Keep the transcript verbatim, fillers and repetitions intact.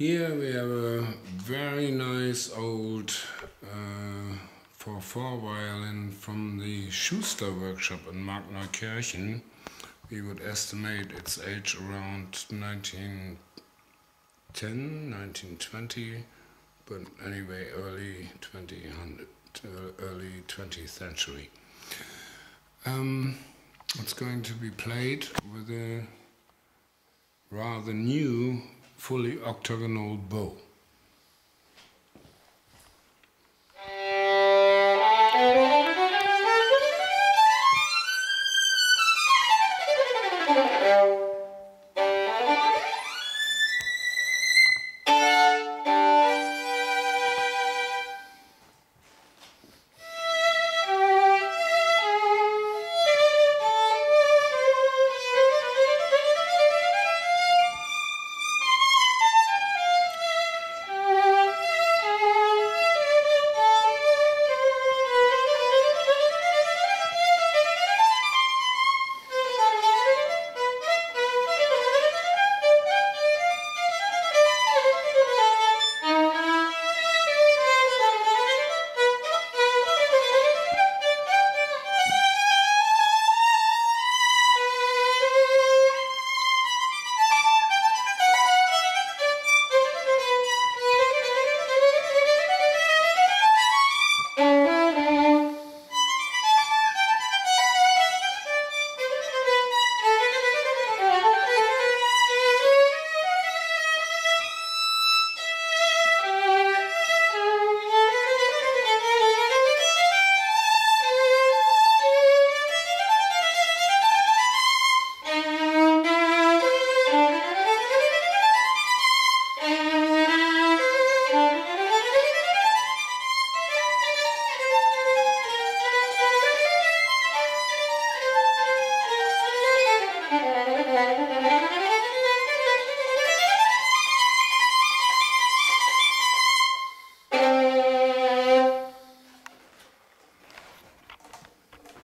Here we have a very nice old uh, four four violin from the Schuster workshop in Markneukirchen. We would estimate its age around nineteen ten, nineteen twenty, but anyway early twentieth hundred, uh, early twentieth century. Um, it's going to be played with a rather new fully octagonal bow. Thank you.